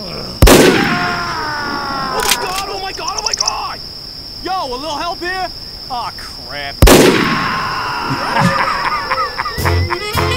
god! Oh my god! Oh my god! Yo, a little help here? Aw, crap.